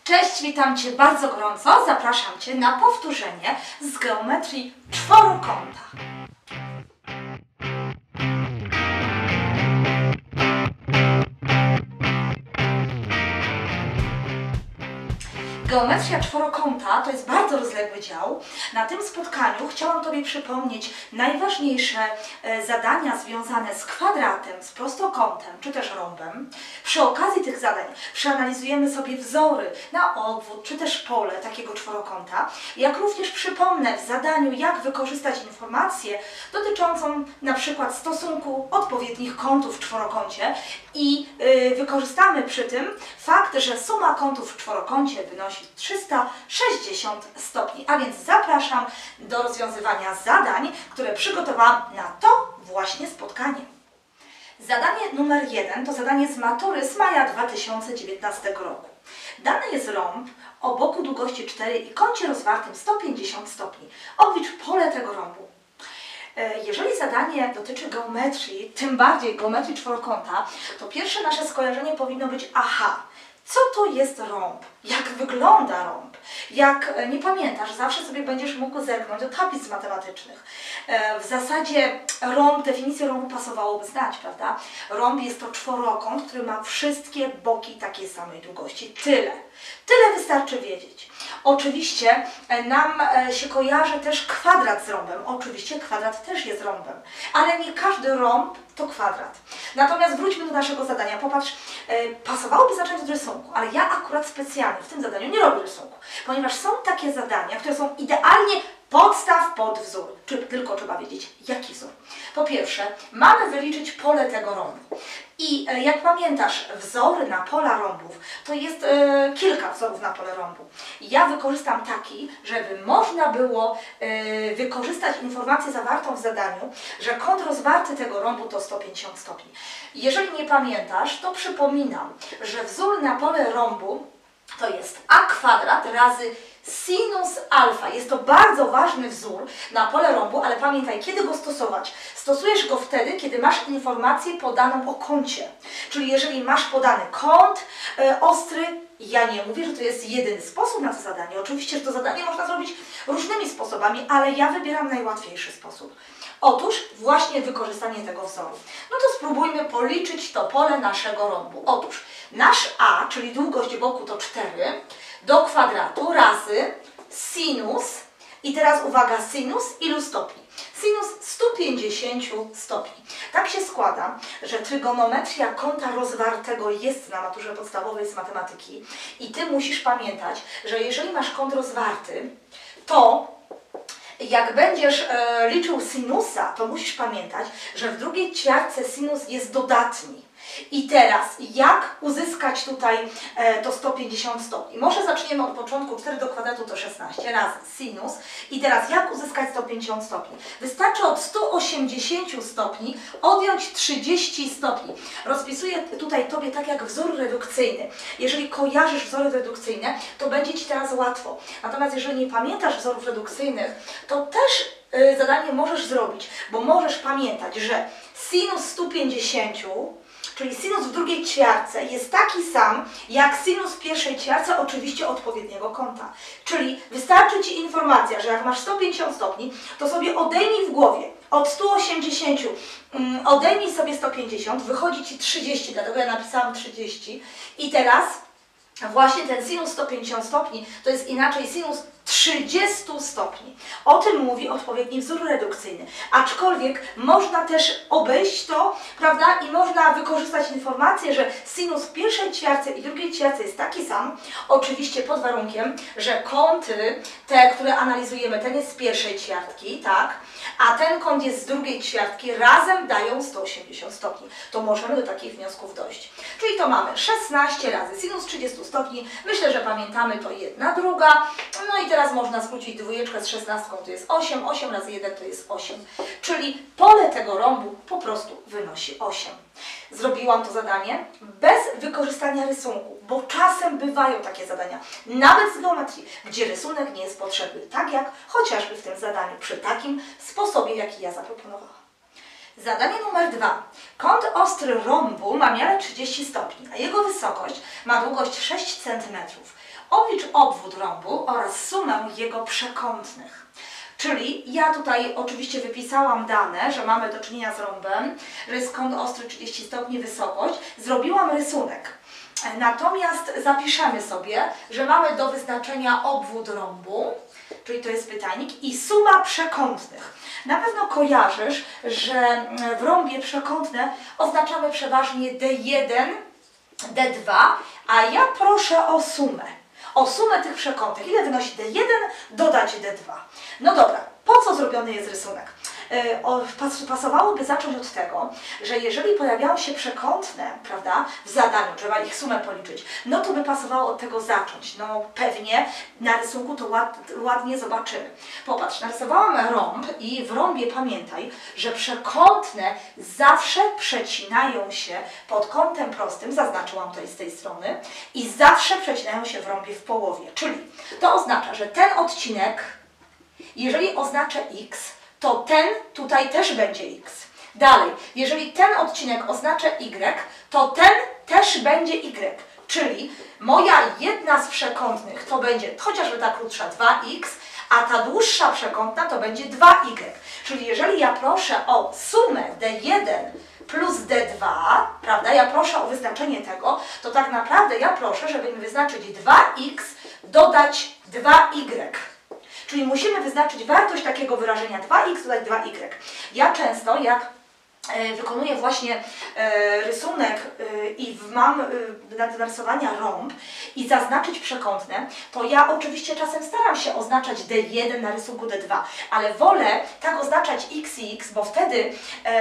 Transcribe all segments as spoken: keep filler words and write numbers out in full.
Cześć, witam Cię bardzo gorąco. Zapraszam Cię na powtórzenie z geometrii czworokąta. Geometria czworokąta to jest bardzo rozległy dział. Na tym spotkaniu chciałam Tobie przypomnieć najważniejsze zadania związane z kwadratem, z prostokątem czy też rąbem. Przy okazji tych zadań przeanalizujemy sobie wzory na obwód czy też pole takiego czworokąta. Jak również przypomnę w zadaniu, jak wykorzystać informację dotyczącą na przykład stosunku odpowiednich kątów w czworokącie i yy, wykorzystamy przy tym fakt, że suma kątów w czworokącie wynosi trzysta sześćdziesiąt stopni, a więc zapraszam do rozwiązywania zadań, które przygotowałam na to właśnie spotkanie. Zadanie numer jeden to zadanie z matury z maja dwa tysiące dziewiętnastego roku. Dany jest rąb o boku długości cztery i kącie rozwartym sto pięćdziesiąt stopni. Oblicz pole tego rąbu. Jeżeli zadanie dotyczy geometrii, tym bardziej geometrii czworokąta, to pierwsze nasze skojarzenie powinno być aha. Co to jest rąb? Jak wygląda rąb? Jak nie pamiętasz, zawsze sobie będziesz mógł zerknąć do tablic matematycznych. W zasadzie rąb, definicję rąbu pasowałoby znać, prawda? Rąb jest to czworokąt, który ma wszystkie boki takiej samej długości. Tyle. Tyle wystarczy wiedzieć. Oczywiście nam się kojarzy też kwadrat z rąbem. Oczywiście kwadrat też jest rąbem, ale nie każdy rąb to kwadrat. Natomiast wróćmy do naszego zadania. Popatrz, pasowałoby zacząć od rysunku, ale ja akurat specjalnie w tym zadaniu nie robię rysunku, ponieważ są takie zadania, które są idealnie podstaw pod wzór. Czy tylko trzeba wiedzieć, jaki wzór. Po pierwsze, mamy wyliczyć pole tego rąbu. I e, jak pamiętasz, wzory na pola rąbów to jest e, kilka wzorów na pole rąbu. Ja wykorzystam taki, żeby można było e, wykorzystać informację zawartą w zadaniu, że kąt rozwarty tego rąbu to sto pięćdziesiąt stopni. Jeżeli nie pamiętasz, to przypominam, że wzór na pole rąbu to jest a kwadrat razy sinus alfa. Jest to bardzo ważny wzór na pole rąbu, ale pamiętaj, kiedy go stosować. Stosujesz go wtedy, kiedy masz informację podaną o kącie. Czyli jeżeli masz podany kąt e, ostry, ja nie mówię, że to jest jedyny sposób na to zadanie. Oczywiście, że to zadanie można zrobić różnymi sposobami, ale ja wybieram najłatwiejszy sposób. Otóż właśnie wykorzystanie tego wzoru. No to spróbujmy policzyć to pole naszego rąbu. Otóż nasz a, czyli długość boku to cztery, do kwadratu razy sinus, i teraz uwaga, sinus ilu stopni? Sinus stu pięćdziesięciu stopni. Tak się składa, że trygonometria kąta rozwartego jest na maturze podstawowej z matematyki i Ty musisz pamiętać, że jeżeli masz kąt rozwarty, to jak będziesz e, liczył sinusa, to musisz pamiętać, że w drugiej ćwiartce sinus jest dodatni. I teraz, jak uzyskać tutaj e, to sto pięćdziesiąt stopni? Może zaczniemy od początku, cztery do kwadratu to szesnaście razy sinus. I teraz, jak uzyskać sto pięćdziesiąt stopni? Wystarczy od stu osiemdziesięciu stopni odjąć trzydzieści stopni. Rozpisuję tutaj Tobie tak jak wzór redukcyjny. Jeżeli kojarzysz wzory redukcyjne, to będzie Ci teraz łatwo. Natomiast jeżeli nie pamiętasz wzorów redukcyjnych, to też y, zadanie możesz zrobić, bo możesz pamiętać, że sinus stu pięćdziesięciu, czyli sinus w drugiej ćwiartce jest taki sam jak sinus w pierwszej ćwiartce, oczywiście odpowiedniego kąta. Czyli wystarczy Ci informacja, że jak masz sto pięćdziesiąt stopni, to sobie odejmij w głowie od stu osiemdziesięciu, um, odejmij sobie sto pięćdziesiąt, wychodzi Ci trzydzieści, dlatego ja napisałam trzydzieści. I teraz właśnie ten sinus sto pięćdziesiąt stopni to jest inaczej sinus trzydzieści stopni. O tym mówi odpowiedni wzór redukcyjny. Aczkolwiek można też obejść to, prawda, i można wykorzystać informację, że sinus w pierwszej ćwiartce i drugiej ćwiartce jest taki sam, oczywiście pod warunkiem, że kąty, te, które analizujemy, ten jest z pierwszej ćwiartki, tak, a ten kąt jest z drugiej ćwiartki, razem dają sto osiemdziesiąt stopni. To możemy do takich wniosków dojść. Czyli to mamy szesnaście razy sinus trzydzieści stopni. Myślę, że pamiętamy to jedna, druga. No i teraz można skrócić dwójeczkę z szesnastką, to jest osiem, osiem razy jeden to jest osiem. Czyli pole tego rąbu po prostu wynosi osiem. Zrobiłam to zadanie bez wykorzystania rysunku, bo czasem bywają takie zadania, nawet z geometrii, gdzie rysunek nie jest potrzebny, tak jak chociażby w tym zadaniu, przy takim sposobie, jaki ja zaproponowałam. Zadanie numer dwa. Kąt ostry rąbu ma miarę trzydzieści stopni, a jego wysokość ma długość sześć centymetrów. oblicz obwód rąbu oraz sumę jego przekątnych. Czyli ja tutaj oczywiście wypisałam dane, że mamy do czynienia z rąbem, że jest kąt ostry trzydzieści stopni wysokość. Zrobiłam rysunek. Natomiast zapiszemy sobie, że mamy do wyznaczenia obwód rąbu, czyli to jest pytajnik, i suma przekątnych. Na pewno kojarzysz, że w rąbie przekątne oznaczamy przeważnie D jeden, D dwa, a ja proszę o sumę. O sumę tych przekątnych. Ile wynosi D jeden, dodać D dwa. No dobra, po co zrobiony jest rysunek? Yy, pasowałoby zacząć od tego, że jeżeli pojawiają się przekątne, prawda, w zadaniu, trzeba ich sumę policzyć, no to by pasowało od tego zacząć. No pewnie na rysunku to ład, ładnie zobaczymy. Popatrz, narysowałam rąb i w rąbie pamiętaj, że przekątne zawsze przecinają się pod kątem prostym, zaznaczyłam tutaj z tej strony, i zawsze przecinają się w rąbie w połowie. Czyli to oznacza, że ten odcinek, jeżeli oznacza x, to ten tutaj też będzie x. Dalej, jeżeli ten odcinek oznacza y, to ten też będzie y. Czyli moja jedna z przekątnych to będzie chociażby ta krótsza dwa x, a ta dłuższa przekątna to będzie dwa y. Czyli jeżeli ja proszę o sumę D jeden plus D dwa, prawda, ja proszę o wyznaczenie tego, to tak naprawdę ja proszę, żeby mi wyznaczyć dwa x dodać dwa y. Czyli musimy wyznaczyć wartość takiego wyrażenia dwa x dodać dwa y. Ja często, jak wykonuję właśnie rysunek i mam do narysowania rąb i zaznaczyć przekątne, to ja oczywiście czasem staram się oznaczać D jeden na rysunku D dwa, ale wolę tak oznaczać x i x, bo wtedy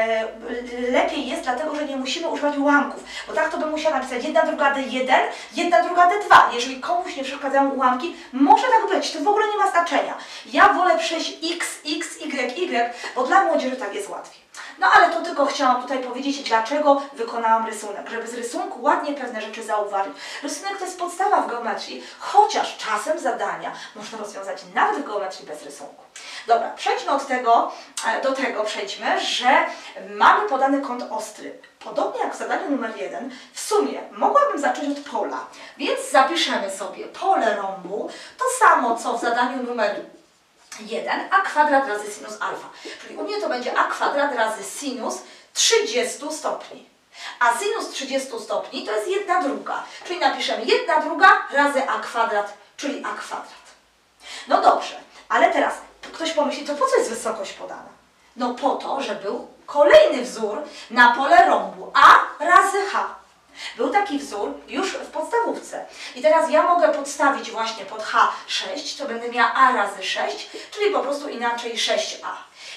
lepiej jest, dlatego że nie musimy używać ułamków, bo tak to bym musiała napisać jedna druga D jeden, jedna druga D dwa. Jeżeli komuś nie przeszkadzają ułamki, może tak być, to w ogóle nie ma znaczenia. Ja wolę przejść x, x, y, y, bo dla młodzieży tak jest łatwiej. No ale to tylko chciałam tutaj powiedzieć, dlaczego wykonałam rysunek, żeby z rysunku ładnie pewne rzeczy zauważyć. Rysunek to jest podstawa w geometrii, chociaż czasem zadania można rozwiązać nawet w geometrii bez rysunku. Dobra, przejdźmy od tego, do tego przejdźmy, że mamy podany kąt ostry. Podobnie jak w zadaniu numer jeden, w sumie mogłabym zacząć od pola, więc zapiszemy sobie pole rąbu, to samo co w zadaniu numer jeden, a kwadrat razy sinus alfa. Czyli u mnie to będzie a kwadrat razy sinus trzydzieści stopni. A sinus trzydzieści stopni to jest jedna druga. Czyli napiszemy jedna druga razy a kwadrat, czyli a kwadrat. No dobrze, ale teraz ktoś pomyśli, to po co jest wysokość podana? No po to, że był kolejny wzór na pole rąbu a razy h. Był taki wzór już w podstawówce. I teraz ja mogę podstawić właśnie pod h sześć, to będę miała a razy sześć, czyli po prostu inaczej sześć a.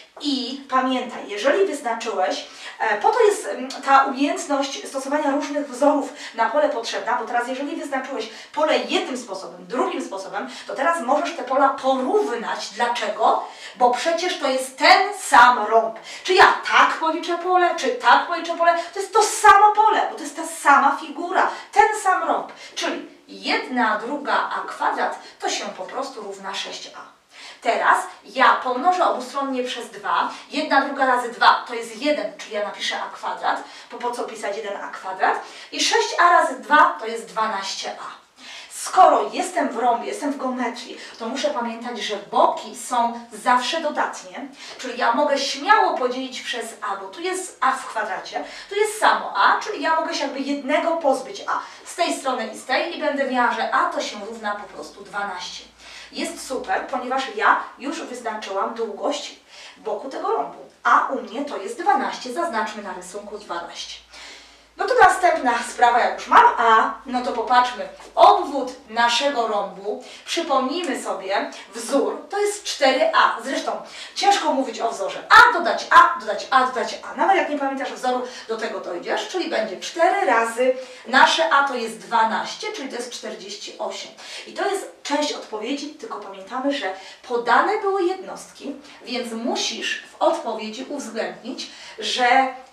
I pamiętaj, jeżeli wyznaczyłeś, po to jest ta umiejętność stosowania różnych wzorów na pole potrzebna, bo teraz jeżeli wyznaczyłeś pole jednym sposobem, drugim sposobem, to teraz możesz te pola porównać. Dlaczego? Bo przecież to jest ten sam rąb. Czy ja tak policzę pole, czy tak policzę pole, to jest to samo pole, bo to jest ta sama figura, ten sam rąb. Czyli jedna druga a kwadrat to się po prostu równa sześć a. Teraz ja pomnożę obustronnie przez dwa, jedna druga razy dwa to jest jeden, czyli ja napiszę a kwadrat, bo po co pisać jeden a kwadrat, i sześć a razy dwa to jest dwanaście a. Skoro jestem w rąbie, jestem w geometrii, to muszę pamiętać, że boki są zawsze dodatnie, czyli ja mogę śmiało podzielić przez a, bo tu jest a w kwadracie, tu jest samo a, czyli ja mogę się jakby jednego pozbyć a z tej strony i z tej i będę miała, że a to się równa po prostu dwanaście. Jest super, ponieważ ja już wyznaczyłam długość boku tego rąbu, a u mnie to jest dwanaście, zaznaczmy na rysunku dwanaście. No to następna sprawa, jak już mam a, no to popatrzmy, obwód naszego rąbu, przypomnijmy sobie wzór, to jest cztery a. Zresztą ciężko mówić o wzorze a, dodać a, dodać a, dodać a. Nawet jak nie pamiętasz wzoru, do tego dojdziesz, czyli będzie cztery razy nasze a to jest dwanaście, czyli to jest czterdzieści osiem. I to jest część odpowiedzi, tylko pamiętamy, że podane były jednostki, więc musisz w odpowiedzi uwzględnić, że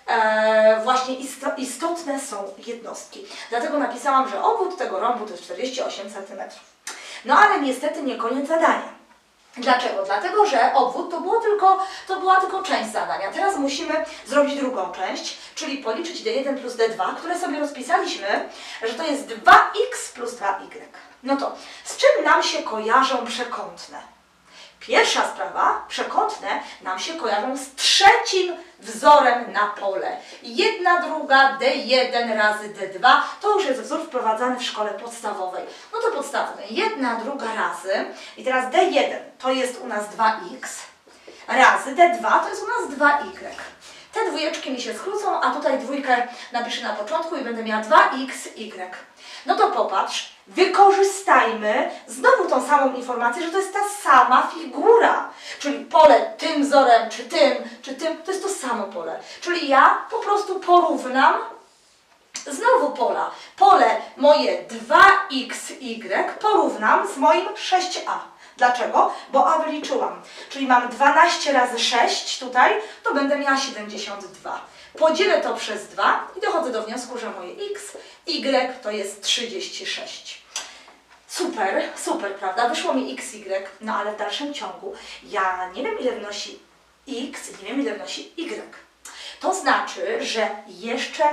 E, właśnie istotne są jednostki. Dlatego napisałam, że obwód tego rąbu to jest czterdzieści osiem centymetrów. No ale niestety nie koniec zadania. Dlaczego? Dlatego, że obwód to, było tylko, to była tylko część zadania. Teraz musimy zrobić drugą część, czyli policzyć d jeden plus d dwa, które sobie rozpisaliśmy, że to jest dwa x plus dwa y. No to z czym nam się kojarzą przekątne? Pierwsza sprawa, przekątne nam się kojarzą z trzecim wzorem na pole. Jedna druga d jeden razy d dwa, to już jest wzór wprowadzany w szkole podstawowej. No to podstawowy, jedna druga razy i teraz d jeden to jest u nas dwa x razy d dwa to jest u nas dwa y. Te dwójeczki mi się skrócą, a tutaj dwójkę napiszę na początku i będę miała dwa x y. No to popatrz, wykorzystajmy znowu tą samą informację, że to jest ta sama figura. Czyli pole tym wzorem, czy tym, czy tym, to jest to samo pole. Czyli ja po prostu porównam znowu pola. Pole moje dwa x y porównam z moim sześć a. Dlaczego? Bo a wyliczyłam. Czyli mam dwanaście razy sześć tutaj, to będę miała siedemdziesiąt dwa. Podzielę to przez dwa i dochodzę do wniosku, że moje x, y to jest trzydzieści sześć. Super, super, prawda? Wyszło mi x, y, no ale w dalszym ciągu ja nie wiem, ile wnosi x, nie wiem, ile wnosi y. To znaczy, że jeszcze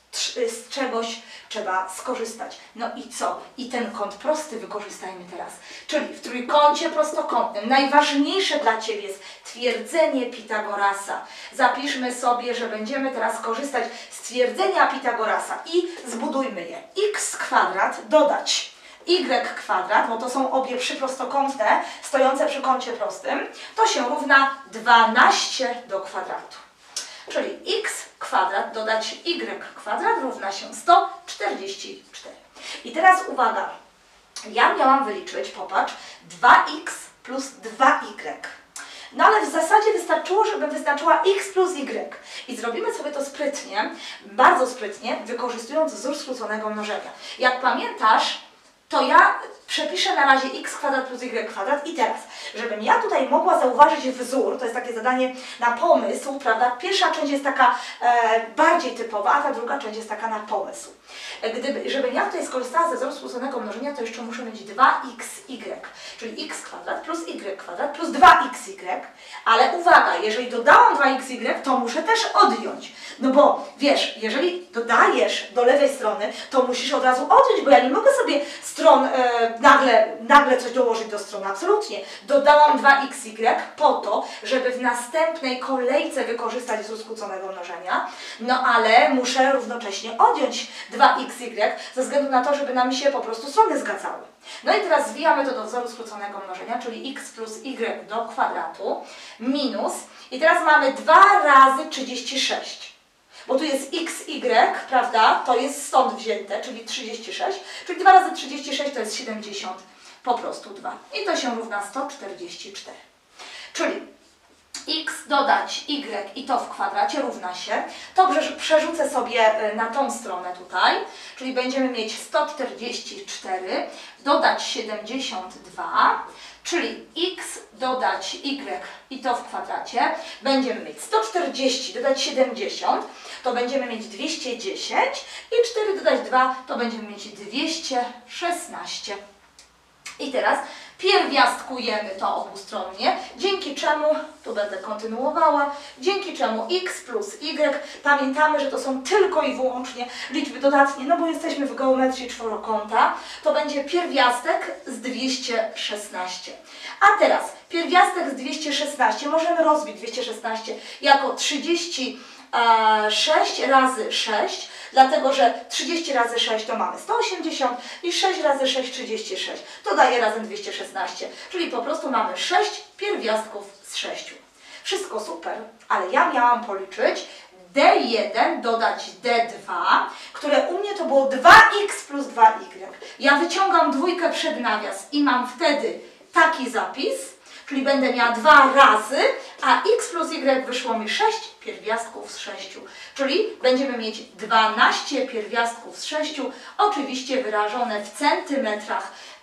z czegoś trzeba skorzystać. No i co? I ten kąt prosty wykorzystajmy teraz. Czyli w trójkącie prostokątnym najważniejsze dla Ciebie jest twierdzenie Pitagorasa. Zapiszmy sobie, że będziemy teraz korzystać z twierdzenia Pitagorasa i zbudujmy je. X kwadrat dodać y kwadrat, bo to są obie przyprostokątne stojące przy kącie prostym, to się równa dwanaście do kwadratu. Czyli x kwadrat dodać y kwadrat równa się sto czterdzieści cztery. I teraz uwaga, ja miałam wyliczyć, popatrz, dwa x plus dwa y. No ale w zasadzie wystarczyło, żebym wyznaczyła x plus y. I zrobimy sobie to sprytnie, bardzo sprytnie, wykorzystując wzór skróconego mnożenia. Jak pamiętasz, to ja przepiszę na razie x kwadrat plus y kwadrat i teraz, żebym ja tutaj mogła zauważyć wzór, to jest takie zadanie na pomysł, prawda? Pierwsza część jest taka e, bardziej typowa, a ta druga część jest taka na pomysł. Gdyby, żebym ja tutaj skorzystała ze wzoru skróconego mnożenia, to jeszcze muszę mieć dwa x y, czyli x kwadrat plus y kwadrat plus dwa x y, ale uwaga, jeżeli dodałam dwa x y, to muszę też odjąć. No bo wiesz, jeżeli dodajesz do lewej strony, to musisz od razu odjąć, bo ja nie mogę sobie stron e, nagle, nagle coś dołożyć do strony, absolutnie. Dodałam dwa x y po to, żeby w następnej kolejce wykorzystać wzór skróconego mnożenia, no ale muszę równocześnie odjąć dwa x y ze względu na to, żeby nam się po prostu strony zgadzały. No i teraz zwijamy to do wzoru skróconego mnożenia, czyli x plus y do kwadratu minus, i teraz mamy dwa razy trzydzieści sześć. Bo tu jest x y, prawda, to jest stąd wzięte, czyli trzydzieści sześć, czyli dwa razy trzydzieści sześć to jest siedemdziesiąt, po prostu dwa. I to się równa sto czterdzieści cztery. Czyli x dodać y i to w kwadracie równa się, to przerzucę sobie na tą stronę tutaj, czyli będziemy mieć sto czterdzieści cztery dodać siedemdziesiąt dwa, czyli x dodać y i to w kwadracie, będziemy mieć sto czterdzieści dodać siedemdziesiąt, to będziemy mieć dwieście dziesięć i cztery dodać dwa, to będziemy mieć dwieście szesnaście. I teraz pierwiastkujemy to obustronnie, dzięki czemu, tu będę kontynuowała, dzięki czemu x plus y, pamiętamy, że to są tylko i wyłącznie liczby dodatnie, no bo jesteśmy w geometrii czworokąta, to będzie pierwiastek z dwieście szesnaście. A teraz pierwiastek z dwieście szesnaście możemy rozbić dwieście szesnaście jako trzydzieści sześć razy sześć, dlatego że trzydzieści razy sześć to mamy sto osiemdziesiąt i sześć razy sześć trzydzieści sześć. To daje razem dwieście szesnaście, czyli po prostu mamy sześć pierwiastków z sześciu. Wszystko super, ale ja miałam policzyć d jeden dodać d dwa, które u mnie to było dwa x plus dwa y. Ja wyciągam dwójkę przed nawias i mam wtedy taki zapis, czyli będę miała dwa razy, a x plus y wyszło mi sześć pierwiastków z sześciu, czyli będziemy mieć dwanaście pierwiastków z sześciu, oczywiście wyrażone w centymetrach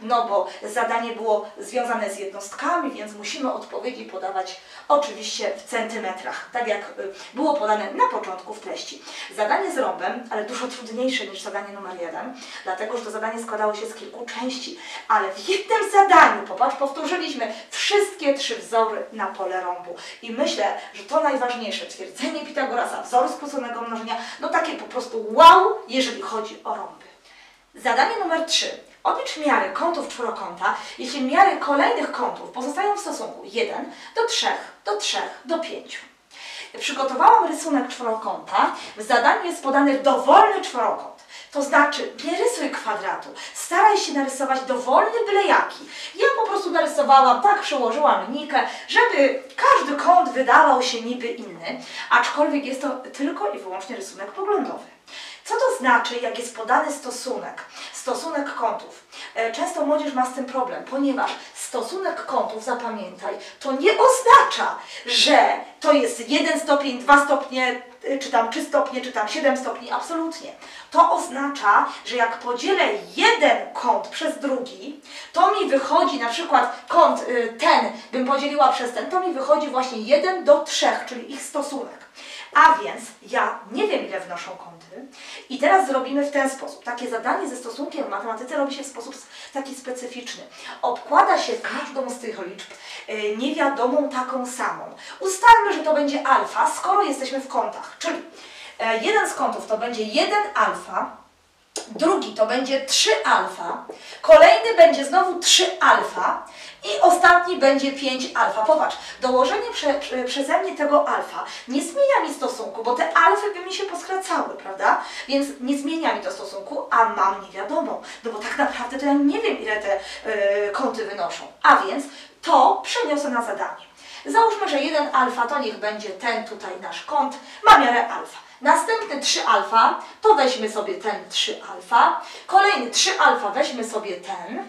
no bo zadanie było związane z jednostkami, więc musimy odpowiedzi podawać oczywiście w centymetrach, tak jak było podane na początku w treści. Zadanie z rąbem, ale dużo trudniejsze niż zadanie numer jeden, dlatego że to zadanie składało się z kilku części, ale w jednym zadaniu, popatrz, powtórzyliśmy wszystkie trzy wzory na pole rąbu. I myślę, że to najważniejsze, twierdzenie Pitagorasa, wzoru skróconego mnożenia, no takie po prostu wow, jeżeli chodzi o rąby. Zadanie numer trzy. Oblicz miary kątów czworokąta, jeśli miary kolejnych kątów pozostają w stosunku jeden do trzech, do trzech, do pięciu. Przygotowałam rysunek czworokąta. W zadaniu jest podany dowolny czworokąt. To znaczy, nie rysuj kwadratu, staraj się narysować dowolny byle jaki. Ja po prostu narysowałam, tak przełożyłam linijkę, żeby każdy kąt wydawał się niby inny, aczkolwiek jest to tylko i wyłącznie rysunek poglądowy. Co to znaczy, jak jest podany stosunek? Stosunek kątów. Często młodzież ma z tym problem, ponieważ stosunek kątów, zapamiętaj, to nie oznacza, że to jest jeden stopień, dwa stopnie, czy tam trzy stopnie, czy tam siedem stopni, absolutnie. To oznacza, że jak podzielę jeden kąt przez drugi, to mi wychodzi na przykład kąt ten, bym podzieliła przez ten, to mi wychodzi właśnie jeden do trzech, czyli ich stosunek. A więc ja nie wiem, ile wnoszą kąty i teraz zrobimy w ten sposób. Takie zadanie ze stosunkiem w matematyce robi się w sposób taki specyficzny. Obkłada się każdą z tych liczb yy, niewiadomą taką samą. Ustalmy, że to będzie alfa, skoro jesteśmy w kątach. Czyli yy, jeden z kątów to będzie jeden alfa, drugi to będzie trzy alfa, kolejny będzie znowu trzy alfa i ostatni będzie pięć alfa. Popatrz, dołożenie prze, prze, przeze mnie tego alfa nie zmienia mi stosunku, bo te alfy by mi się poskracały, prawda? Więc nie zmienia mi to stosunku, a mam niewiadomą, no bo tak naprawdę to ja nie wiem, ile te yy, kąty wynoszą. A więc to przeniosę na zadanie. Załóżmy, że jeden alfa to niech będzie ten tutaj nasz kąt, ma miarę alfa. Następny trzy alfa, to weźmy sobie ten trzy alfa. Kolejny trzy alfa, weźmy sobie ten.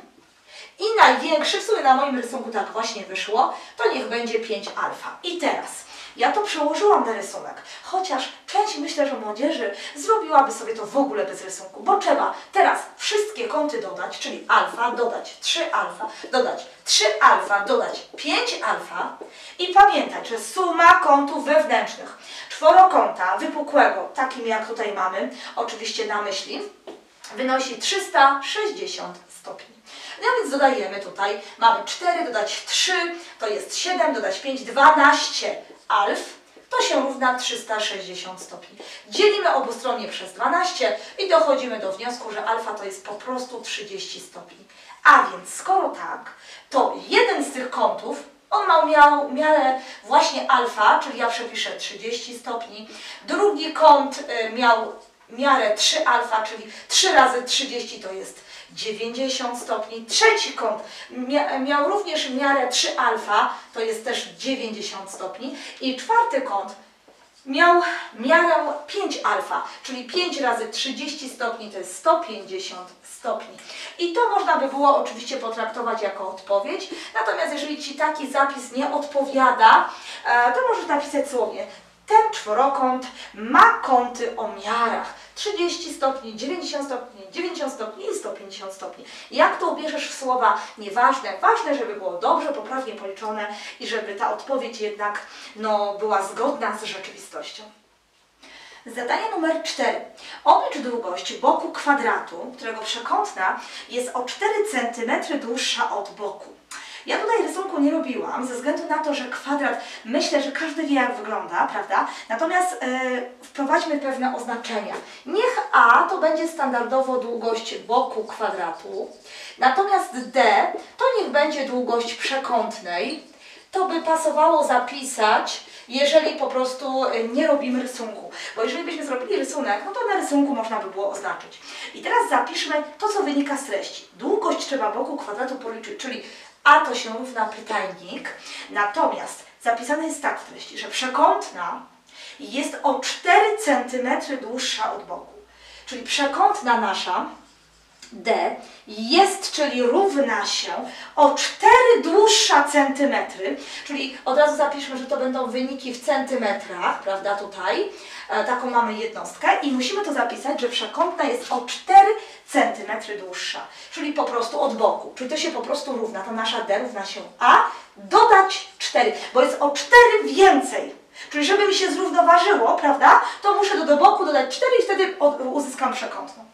I największy, w sumie na moim rysunku tak właśnie wyszło, to niech będzie pięć alfa. I teraz, ja to przełożyłam na rysunek, chociaż część, myślę, że młodzieży zrobiłaby sobie to w ogóle bez rysunku, bo trzeba teraz wszystkie kąty dodać, czyli alfa, dodać trzy alfa, dodać trzy alfa, dodać pięć alfa i pamiętać, że suma kątów wewnętrznych czworokąta wypukłego, takim jak tutaj mamy, oczywiście na myśli, wynosi trzysta sześćdziesiąt stopni. No więc dodajemy tutaj, mamy cztery, dodać trzy, to jest siedem, dodać pięć, dwanaście alf, to się równa trzysta sześćdziesiąt stopni. Dzielimy obustronnie przez dwanaście i dochodzimy do wniosku, że alfa to jest po prostu trzydzieści stopni. A więc skoro tak, to jeden z tych kątów, on miał, miał miarę właśnie alfa, czyli ja przepiszę trzydzieści stopni, drugi kąt y, miał miarę trzy alfa, czyli trzy razy trzydzieści to jest dziewięćdziesiąt stopni. Trzeci kąt mia miał również miarę trzy alfa, to jest też dziewięćdziesiąt stopni. I czwarty kąt miał miarę pięć alfa, czyli pięć razy trzydzieści stopni to jest sto pięćdziesiąt stopni. I to można by było oczywiście potraktować jako odpowiedź, natomiast jeżeli Ci taki zapis nie odpowiada, to możesz napisać słownie: ten czworokąt ma kąty o miarach trzydzieści stopni, dziewięćdziesiąt stopni, dziewięćdziesiąt stopni i sto pięćdziesiąt stopni. Jak to ubierzesz w słowa, nieważne. Ważne, żeby było dobrze, poprawnie policzone i żeby ta odpowiedź jednak no, była zgodna z rzeczywistością. Zadanie numer cztery. Oblicz długość boku kwadratu, którego przekątna jest o cztery centymetry dłuższa od boku. Ja tutaj rysunku nie robiłam, ze względu na to, że kwadrat, myślę, że każdy wie, jak wygląda, prawda? Natomiast yy, wprowadźmy pewne oznaczenia. Niech A to będzie standardowo długość boku kwadratu, natomiast D to niech będzie długość przekątnej. To by pasowało zapisać, jeżeli po prostu nie robimy rysunku. Bo jeżeli byśmy zrobili rysunek, no to na rysunku można by było oznaczyć. I teraz zapiszmy to, co wynika z treści. Długość trzeba boku kwadratu policzyć, czyli A to się równa pytajnik, natomiast zapisane jest tak w treści, że przekątna jest o cztery centymetry dłuższa od boku. Czyli przekątna nasza D jest, czyli równa się o cztery dłuższa centymetry, czyli od razu zapiszmy, że to będą wyniki w centymetrach, prawda, tutaj, e, taką mamy jednostkę i musimy to zapisać, że przekątna jest o cztery centymetry dłuższa, czyli po prostu od boku, czyli to się po prostu równa, to nasza D równa się A, dodać cztery, bo jest o cztery więcej. Czyli żeby mi się zrównoważyło, prawda, to muszę do, do boku dodać cztery i wtedy od, uzyskam przekątną.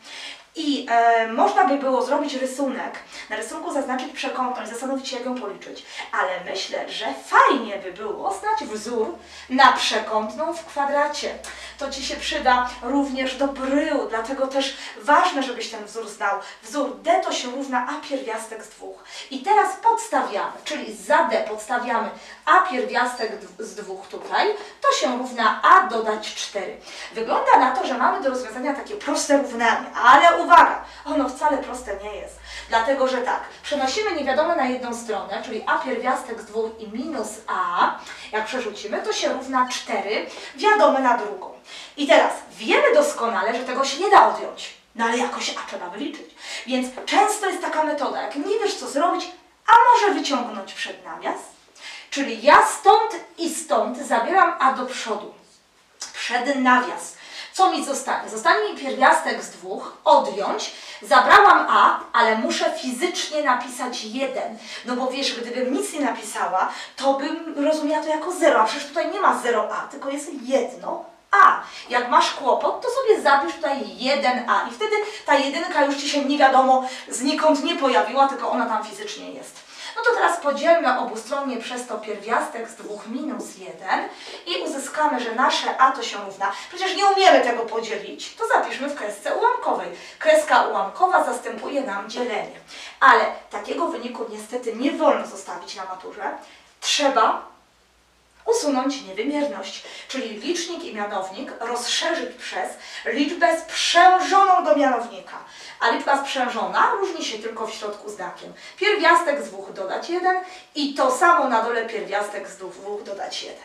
I e, można by było zrobić rysunek, na rysunku zaznaczyć przekątną i zastanowić się, jak ją policzyć. Ale myślę, że fajnie by było znać wzór na przekątną w kwadracie. To Ci się przyda również do bryłu, dlatego też ważne, żebyś ten wzór znał. Wzór D to się równa A pierwiastek z dwóch. I teraz podstawiamy, czyli za D podstawiamy A pierwiastek z dwóch tutaj, to się równa A dodać cztery. Wygląda na to, że mamy do rozwiązania takie proste równanie, ale uwaga, ono wcale proste nie jest. Dlatego, że tak, przenosimy niewiadome na jedną stronę, czyli A pierwiastek z dwóch i minus A, jak przerzucimy, to się równa cztery, wiadome na drugą. I teraz wiemy doskonale, że tego się nie da odjąć, no ale jakoś A trzeba wyliczyć. Więc często jest taka metoda, jak nie wiesz co zrobić, a może wyciągnąć przed nawias, czyli ja stąd i stąd zabieram A do przodu, przed nawias. Co mi zostanie? Zostanie mi pierwiastek z dwóch, odjąć, zabrałam A, ale muszę fizycznie napisać jeden. No bo wiesz, gdybym nic nie napisała, to bym rozumiała to jako zero, a przecież tutaj nie ma zero A, tylko jest jedno A. Jak masz kłopot, to sobie zapisz tutaj jeden A i wtedy ta jedynka już Ci się nie wiadomo znikąd nie pojawiła, tylko ona tam fizycznie jest. No to teraz podzielmy obustronnie przez to pierwiastek z dwóch minus jeden i uzyskamy, że nasze A to się równa. Przecież nie umiemy tego podzielić, to zapiszmy w kresce ułamkowej. Kreska ułamkowa zastępuje nam dzielenie. Ale takiego wyniku niestety nie wolno zostawić na maturze. Trzeba usunąć niewymierność, czyli licznik i mianownik rozszerzyć przez liczbę sprzężoną do mianownika. A liczba sprzężona różni się tylko w środku znakiem. Pierwiastek z dwóch dodać jeden i to samo na dole pierwiastek z dwóch dodać jeden.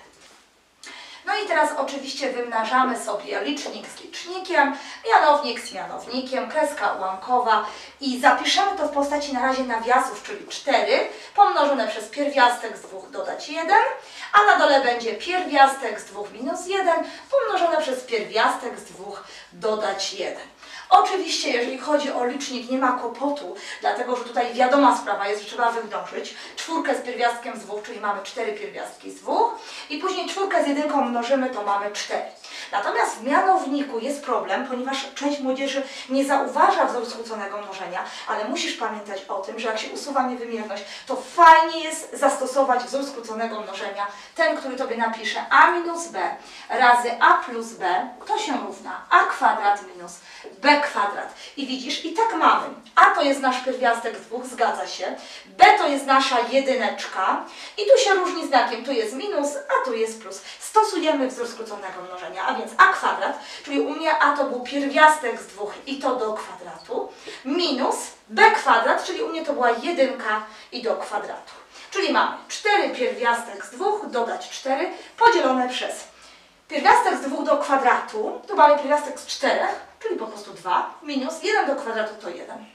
No i teraz oczywiście wymnażamy sobie licznik z licznikiem, mianownik z mianownikiem, kreska ułamkowa i zapiszemy to w postaci na razie nawiasów, czyli cztery pomnożone przez pierwiastek z dwóch dodać jeden, a na dole będzie pierwiastek z dwóch minus jeden pomnożone przez pierwiastek z dwóch dodać jeden. Oczywiście, jeżeli chodzi o licznik, nie ma kłopotu, dlatego że tutaj wiadoma sprawa jest, że trzeba wymnożyć czwórkę z pierwiastkiem z dwóch, czyli mamy cztery pierwiastki z dwóch i później czwórkę z jedynką mnożymy, to mamy cztery. Natomiast w mianowniku jest problem, ponieważ część młodzieży nie zauważa wzoru skróconego mnożenia, ale musisz pamiętać o tym, że jak się usuwa niewymierność, to fajnie jest zastosować wzór skróconego mnożenia, ten, który Tobie napisze a minus b razy a plus b, to się równa a kwadrat minus b kwadrat. I widzisz, i tak mamy. A to jest nasz pierwiastek z dwóch, zgadza się. B to jest nasza jedyneczka i tu się różni znakiem, tu jest minus, a tu jest plus. Stosujemy wzór skróconego mnożenia, a więc a kwadrat, czyli u mnie a to był pierwiastek z dwóch i to do kwadratu, minus b kwadrat, czyli u mnie to była jedynka i do kwadratu. Czyli mamy cztery pierwiastek z dwóch, dodać cztery, podzielone przez pierwiastek z dwóch do kwadratu, tu mamy pierwiastek z czterech, czyli po prostu dwa, minus jeden do kwadratu to jeden.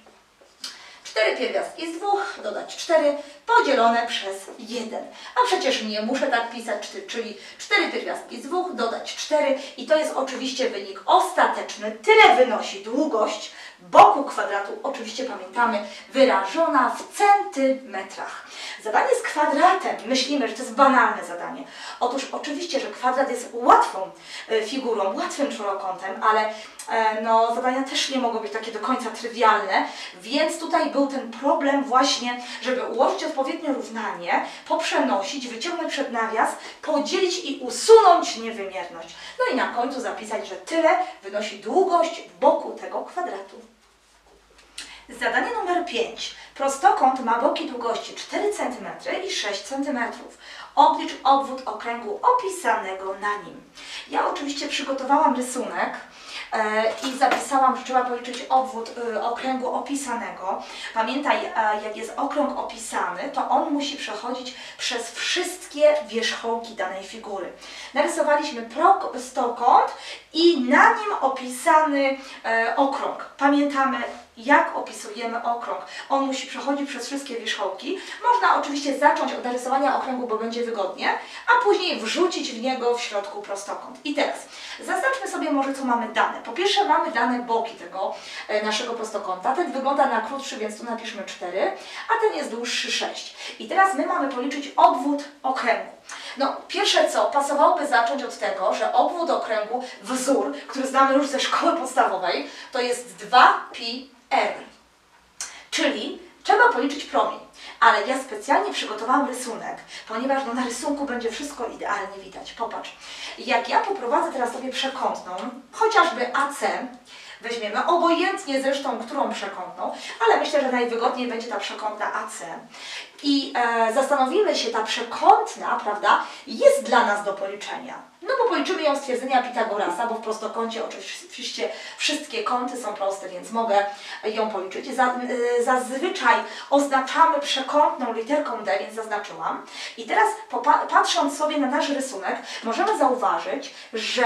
cztery pierwiastki z dwóch, dodać cztery, podzielone przez jeden. A przecież nie muszę tak pisać, czyli cztery pierwiastki z dwóch, dodać cztery i to jest oczywiście wynik ostateczny. Tyle wynosi długość boku kwadratu, oczywiście pamiętamy, wyrażona w centymetrach. Zadanie z kwadratem, myślimy, że to jest banalne zadanie. Otóż oczywiście, że kwadrat jest łatwą figurą, łatwym czworokątem, ale no, zadania też nie mogą być takie do końca trywialne, więc tutaj był ten problem właśnie, żeby ułożyć odpowiednio równanie, poprzenosić, wyciągnąć przed nawias, podzielić i usunąć niewymierność. No i na końcu zapisać, że tyle wynosi długość boku tego kwadratu. Zadanie numer pięć. Prostokąt ma boki długości cztery centymetry i sześć centymetrów. Oblicz obwód okręgu opisanego na nim. Ja oczywiście przygotowałam rysunek e, i zapisałam, że trzeba policzyć obwód e, okręgu opisanego. Pamiętaj, e, jak jest okrąg opisany, to on musi przechodzić przez wszystkie wierzchołki danej figury. Narysowaliśmy prostokąt i na nim opisany e, okrąg. Pamiętamy, jak opisujemy okrąg. On musi przechodzić przez wszystkie wierzchołki. Można oczywiście zacząć od narysowania okręgu, bo będzie wygodnie, a później wrzucić w niego w środku prostokąt. I teraz zaznaczmy sobie może, co mamy dane. Po pierwsze mamy dane boki tego e, naszego prostokąta. Ten wygląda na krótszy, więc tu napiszmy cztery, a ten jest dłuższy sześć. I teraz my mamy policzyć obwód okręgu. No, pierwsze co, pasowałoby zacząć od tego, że obwód okręgu, wzór, który znamy już ze szkoły podstawowej, to jest dwa pi r. Czyli trzeba policzyć promień. Ale ja specjalnie przygotowałam rysunek, ponieważ no, na rysunku będzie wszystko idealnie widać. Popatrz, jak ja poprowadzę teraz sobie przekątną, chociażby A C, weźmiemy, obojętnie zresztą, którą przekątną, ale myślę, że najwygodniej będzie ta przekątna A C. I e, zastanowimy się, ta przekątna, prawda, jest dla nas do policzenia. No bo policzymy ją z twierdzenia Pitagorasa, bo w prostokącie oczywiście wszystkie kąty są proste, więc mogę ją policzyć. Za, y, zazwyczaj oznaczamy przekątną literką D, więc zaznaczyłam. I teraz patrząc sobie na nasz rysunek, możemy zauważyć, że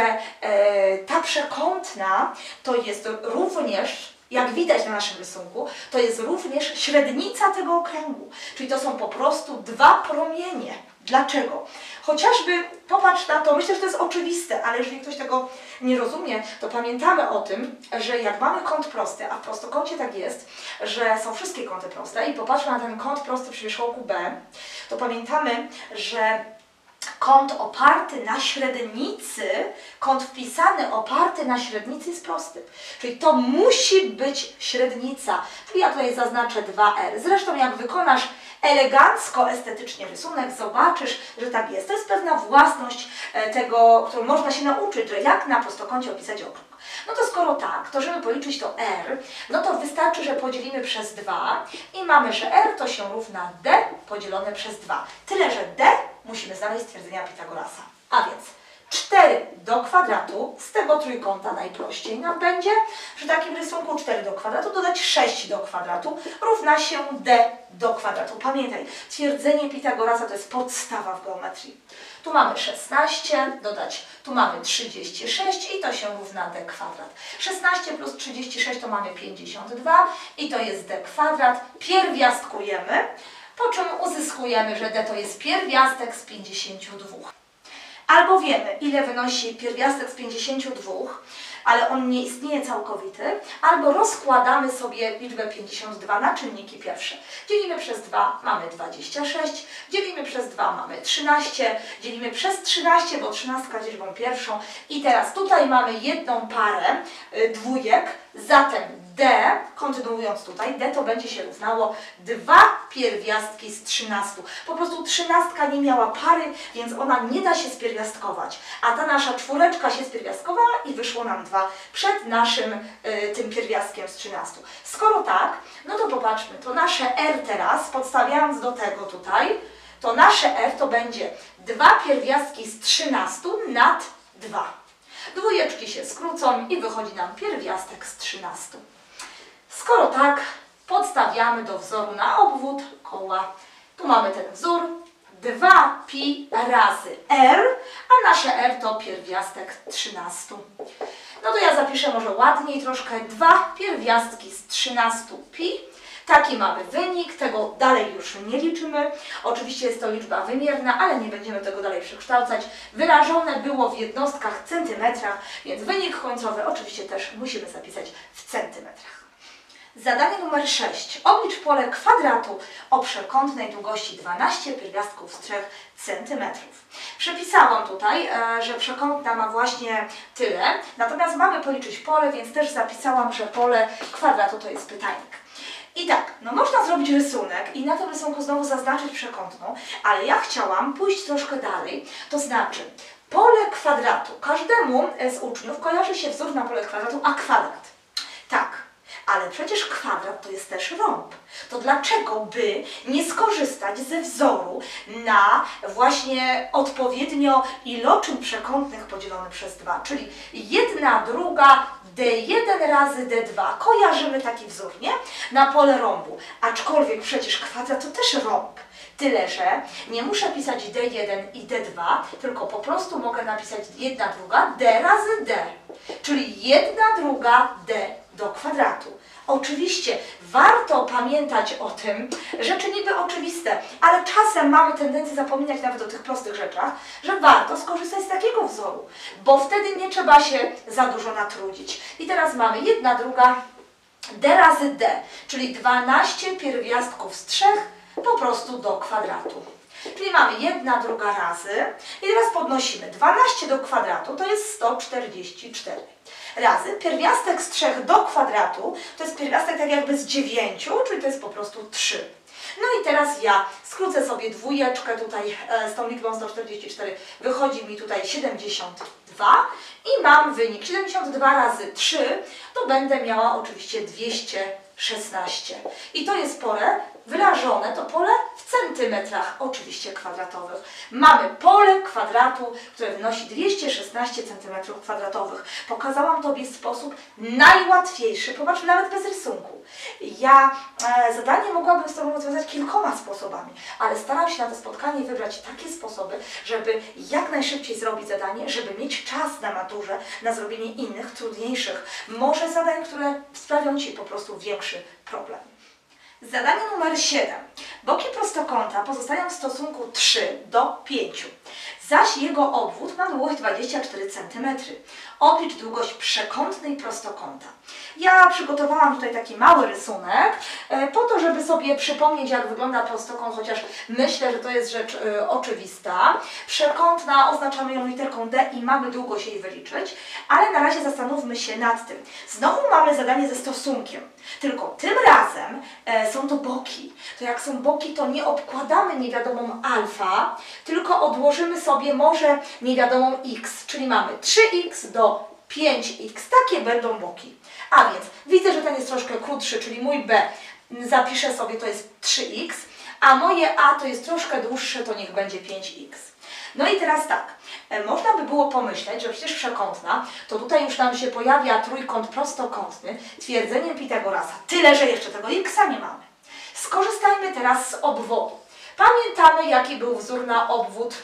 e, ta przekątna to jest również, jak widać na naszym rysunku, to jest również średnica tego okręgu. Czyli to są po prostu dwa promienie. Dlaczego? Chociażby, popatrz na to, myślę, że to jest oczywiste, ale jeżeli ktoś tego nie rozumie, to pamiętamy o tym, że jak mamy kąt prosty, a w prostokącie tak jest, że są wszystkie kąty proste i popatrzmy na ten kąt prosty przy wierzchołku B, to pamiętamy, że kąt oparty na średnicy, kąt wpisany oparty na średnicy jest prosty. Czyli to musi być średnica. Czyli ja tutaj zaznaczę dwa r. Zresztą jak wykonasz elegancko, estetycznie rysunek, zobaczysz, że tak jest. To jest pewna własność tego, którą można się nauczyć, że jak na prostokącie opisać okrąg. No to skoro tak, to żeby policzyć to r, no to wystarczy, że podzielimy przez dwa i mamy, że r to się równa d podzielone przez dwa. Tyle, że d musimy znaleźć z twierdzenia Pitagorasa. A więc cztery do kwadratu, z tego trójkąta najprościej nam będzie, przy takim rysunku cztery do kwadratu dodać sześć do kwadratu równa się d do kwadratu. Pamiętaj, twierdzenie Pitagorasa to jest podstawa w geometrii. Tu mamy szesnaście, dodać, tu mamy trzydzieści sześć i to się równa d kwadrat. szesnaście plus trzydzieści sześć to mamy pięćdziesiąt dwa i to jest d kwadrat. Pierwiastkujemy, po czym uzyskujemy, że d to jest pierwiastek z pięćdziesięciu dwóch. Albo wiemy, ile wynosi pierwiastek z pięćdziesięciu dwóch, ale on nie istnieje całkowity, albo rozkładamy sobie liczbę pięćdziesiąt dwa na czynniki pierwsze. Dzielimy przez dwa, mamy dwadzieścia sześć, dzielimy przez dwa, mamy trzynaście, dzielimy przez trzynaście, bo trzynastka jest liczbą pierwszą. I teraz tutaj mamy jedną parę y, dwójek, zatem d, kontynuując tutaj, d to będzie się równało dwa pierwiastki z trzynastu. Po prostu trzynastka nie miała pary, więc ona nie da się spierwiastkować. A ta nasza czwóreczka się spierwiastkowała i wyszło nam dwa przed naszym y, tym pierwiastkiem z trzynastu. Skoro tak, no to popatrzmy, to nasze r teraz, podstawiając do tego tutaj, to nasze r to będzie dwa pierwiastki z trzynastu nad dwa. Dwójeczki się skrócą i wychodzi nam pierwiastek z trzynastu. Skoro tak, podstawiamy do wzoru na obwód koła. Tu mamy ten wzór, dwa pi razy r, a nasze r to pierwiastek trzynastu. No to ja zapiszę może ładniej troszkę, dwa pierwiastki z trzynastu pi. Taki mamy wynik, tego dalej już nie liczymy. Oczywiście jest to liczba wymierna, ale nie będziemy tego dalej przekształcać. Wyrażone było w jednostkach centymetrach, więc wynik końcowy oczywiście też musimy zapisać w centymetrach. Zadanie numer sześć. Oblicz pole kwadratu o przekątnej długości dwanaście pierwiastków z trzech centymetrów. Przepisałam tutaj, że przekątna ma właśnie tyle, natomiast mamy policzyć pole, więc też zapisałam, że pole kwadratu to jest pytajnik. I tak, no można zrobić rysunek i na tym rysunku znowu zaznaczyć przekątną, ale ja chciałam pójść troszkę dalej, to znaczy pole kwadratu. Każdemu z uczniów kojarzy się wzór na pole kwadratu a kwadrat. Tak, ale przecież kwadrat to jest też rąb. To dlaczego by nie skorzystać ze wzoru na właśnie odpowiednio iloczyn przekątnych podzielony przez dwa, czyli jedna druga d jeden razy d dwa. Kojarzymy taki wzór, nie? Na pole rąbu. Aczkolwiek przecież kwadrat to też rąb. Tyle, że nie muszę pisać d jeden i d dwa, tylko po prostu mogę napisać jedna druga d razy d. Czyli jedna druga d do kwadratu. Oczywiście warto pamiętać o tym, rzeczy niby oczywiste, ale czasem mamy tendencję zapominać nawet o tych prostych rzeczach, że warto skorzystać z takiego wzoru, bo wtedy nie trzeba się za dużo natrudzić. I teraz mamy jedna druga d razy d, czyli dwanaście pierwiastków z trzech po prostu do kwadratu. Czyli mamy jedna druga razy i teraz podnosimy dwanaście do kwadratu, to jest sto czterdzieści cztery. Razy pierwiastek z trzech do kwadratu, to jest pierwiastek tak jakby z dziewięciu, czyli to jest po prostu trzy. No i teraz ja skrócę sobie dwójeczkę tutaj e, z tą liczbą sto czterdzieści cztery, wychodzi mi tutaj siedemdziesiąt dwa i mam wynik siedemdziesiąt dwa razy trzy, to będę miała oczywiście dwieście szesnaście. I to jest pole wyrażone, to pole w centymetrach oczywiście kwadratowych. Mamy pole kwadratu, które wynosi dwieście szesnaście centymetrów kwadratowych. Pokazałam Tobie sposób najłatwiejszy, popatrz, nawet bez rysunku. Ja e, zadanie mogłabym z Tobą rozwiązać kilkoma sposobami, ale staram się na to spotkanie wybrać takie sposoby, żeby jak najszybciej zrobić zadanie, żeby mieć czas na maturze na zrobienie innych, trudniejszych, może zadań, które sprawią Ci po prostu większy problem. Zadanie numer siedem. Boki prostokąta pozostają w stosunku trzy do pięciu, zaś jego obwód ma długość dwadzieścia cztery centymetry. Oblicz długość przekątnej prostokąta. Ja przygotowałam tutaj taki mały rysunek e, po to, żeby sobie przypomnieć, jak wygląda prostokąt, chociaż myślę, że to jest rzecz e, oczywista. Przekątna oznaczamy ją literką D i mamy długość jej wyliczyć, ale na razie zastanówmy się nad tym. Znowu mamy zadanie ze stosunkiem, tylko tym razem e, są to boki. To jak są boki, to nie obkładamy niewiadomą alfa, tylko odłożymy sobie może niewiadomą x, czyli mamy trzy x do pięć x, takie będą boki. A więc widzę, że ten jest troszkę krótszy, czyli mój B zapiszę sobie, to jest trzy x, a moje A to jest troszkę dłuższe, to niech będzie pięć x. No i teraz tak, można by było pomyśleć, że przecież przekątna, to tutaj już nam się pojawia trójkąt prostokątny twierdzeniem Pitagorasa, tyle, że jeszcze tego x-a nie mamy. Skorzystajmy teraz z obwodu. Pamiętamy, jaki był wzór na obwód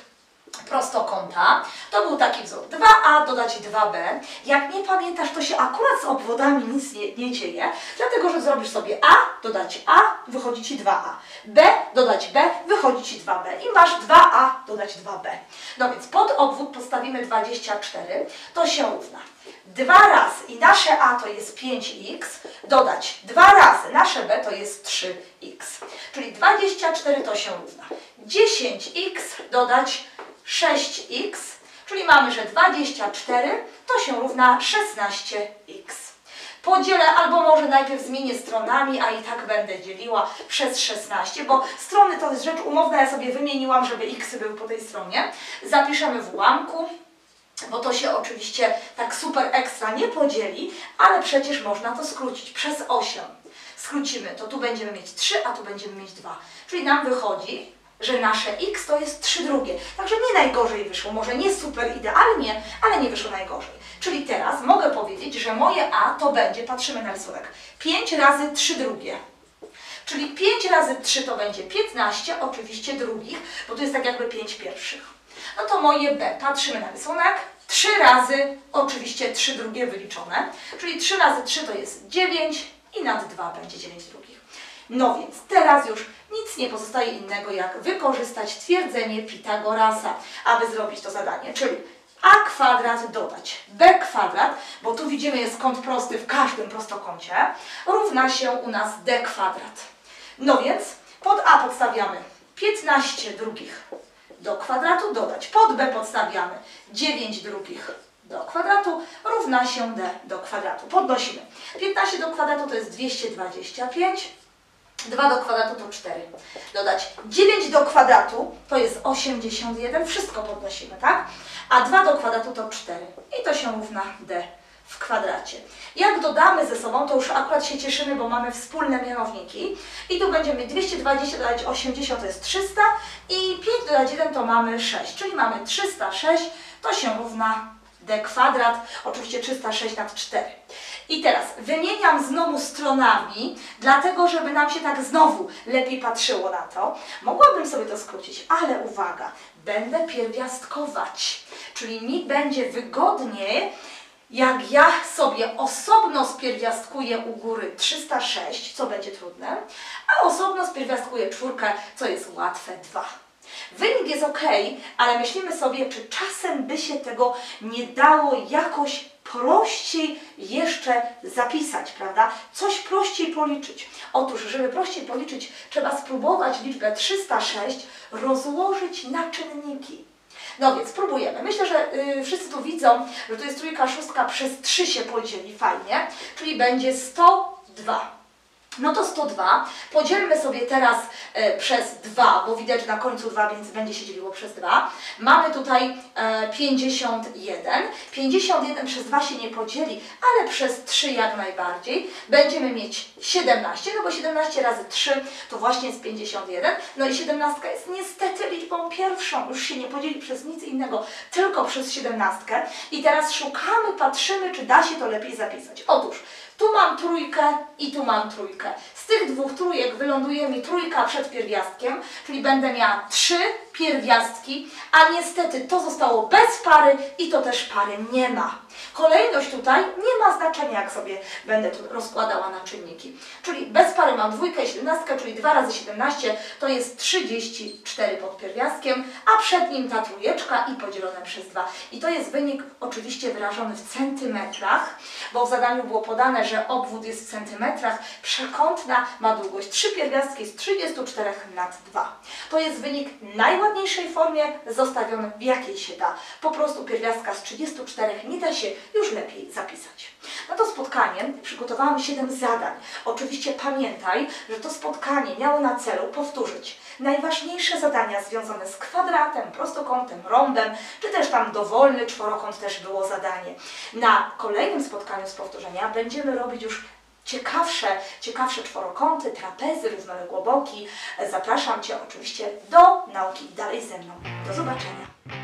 prostokąta. To był taki wzór dwa a dodać dwa b. Jak nie pamiętasz, to się akurat z obwodami nic nie, nie dzieje, dlatego że zrobisz sobie a, dodać a, wychodzi Ci dwa a. b, dodać b, wychodzi Ci dwa b. I masz dwa a, dodać dwa b. No więc pod obwód postawimy dwadzieścia cztery, to się równa dwa razy i nasze a to jest pięć x, dodać dwa razy nasze b to jest trzy x. Czyli dwadzieścia cztery to się równa dziesięć x dodać sześć x, czyli mamy, że dwadzieścia cztery to się równa szesnaście x. Podzielę, albo może najpierw zmienię stronami, a i tak będę dzieliła przez szesnaście, bo strony to jest rzecz umowna, ja sobie wymieniłam, żeby x były po tej stronie. Zapiszemy w ułamku, bo to się oczywiście tak super ekstra nie podzieli, ale przecież można to skrócić przez osiem. Skrócimy, to tu będziemy mieć trzy, a tu będziemy mieć dwa. Czyli nam wychodzi, że nasze x to jest trzy drugie. Także nie najgorzej wyszło, może nie super idealnie, ale nie wyszło najgorzej. Czyli teraz mogę powiedzieć, że moje a to będzie, patrzymy na rysunek, pięć razy trzy drugie. Czyli pięć razy trzy to będzie piętnaście, oczywiście drugich, bo to jest tak jakby pięć pierwszych. No to moje b, patrzymy na rysunek, trzy razy, oczywiście trzy drugie wyliczone, czyli trzy razy trzy to jest dziewięć i nad dwa będzie dziewięć drugich. No więc teraz już nic nie pozostaje innego, jak wykorzystać twierdzenie Pitagorasa, aby zrobić to zadanie, czyli a kwadrat dodać b kwadrat, bo tu widzimy jest kąt prosty w każdym prostokącie, równa się u nas d kwadrat. No więc pod a podstawiamy piętnaście drugich do kwadratu, dodać pod b podstawiamy dziewięć drugich do kwadratu, równa się d do kwadratu. Podnosimy. piętnaście do kwadratu to jest dwieście dwadzieścia pięć, dwa do kwadratu to cztery. Dodać dziewięć do kwadratu to jest osiemdziesiąt jeden, wszystko podnosimy, tak? A dwa do kwadratu to cztery i to się równa d w kwadracie. Jak dodamy ze sobą, to już akurat się cieszymy, bo mamy wspólne mianowniki. I tu będziemy dwieście dwadzieścia dodać osiemdziesiąt to jest trzysta i pięć dodać jeden to mamy sześć, czyli mamy trzysta sześć, to się równa d kwadrat, oczywiście trzysta sześć nad cztery. I teraz wymieniam znowu stronami, dlatego żeby nam się tak znowu lepiej patrzyło na to. Mogłabym sobie to skrócić, ale uwaga, będę pierwiastkować, czyli mi będzie wygodniej Jak ja sobie osobno spierwiastkuję u góry trzysta sześć, co będzie trudne, a osobno spierwiastkuję czwórkę, co jest łatwe, dwa. Wynik jest ok, ale myślimy sobie, czy czasem by się tego nie dało jakoś prościej jeszcze zapisać, prawda? Coś prościej policzyć. Otóż, żeby prościej policzyć, trzeba spróbować liczbę trzysta sześć rozłożyć na czynniki. No więc spróbujemy. Myślę, że y, wszyscy tu widzą, że to jest trójka, szóstka przez trzy się podzieli fajnie, czyli będzie sto dwa. No to sto dwa. Podzielmy sobie teraz e, przez dwa, bo widać na końcu dwa, więc będzie się dzieliło przez dwa. Mamy tutaj e, pięćdziesiąt jeden. pięćdziesiąt jeden przez dwa się nie podzieli, ale przez trzy jak najbardziej. Będziemy mieć siedemnaście, no bo siedemnaście razy trzy to właśnie jest pięćdziesiąt jeden. No i siedemnastka jest niestety liczbą pierwszą. Już się nie podzieli przez nic innego, tylko przez siedemnastkę. I teraz szukamy, patrzymy, czy da się to lepiej zapisać. Otóż tu mam trójkę i tu mam trójkę. Z tych dwóch trójek wyląduje mi trójka przed pierwiastkiem, czyli będę miała trzy pierwiastki, a niestety to zostało bez pary i to też pary nie ma. Kolejność tutaj nie ma znaczenia, jak sobie będę tu rozkładała na czynniki. Czyli bez pary mam dwójkę i siedemnastkę, czyli dwa razy siedemnaście to jest trzydzieści cztery pod pierwiastkiem, a przed nim ta trójeczka i podzielone przez dwa. I to jest wynik oczywiście wyrażony w centymetrach, bo w zadaniu było podane, że obwód jest w centymetrach, przekątna ma długość trzy pierwiastki z trzydziestu czterech nad dwa. To jest wynik w najładniejszej formie, zostawiony w jakiej się da. Po prostu pierwiastka z trzydziestu czterech nie da się już lepiej zapisać. Na to spotkanie przygotowałam siedem zadań. Oczywiście pamiętaj, że to spotkanie miało na celu powtórzyć najważniejsze zadania związane z kwadratem, prostokątem, rąbem, czy też tam dowolny czworokąt też było zadanie. Na kolejnym spotkaniu z powtórzenia będziemy robić już ciekawsze, ciekawsze czworokąty, trapezy, równoległoboki. Zapraszam Cię oczywiście do nauki dalej ze mną. Do zobaczenia.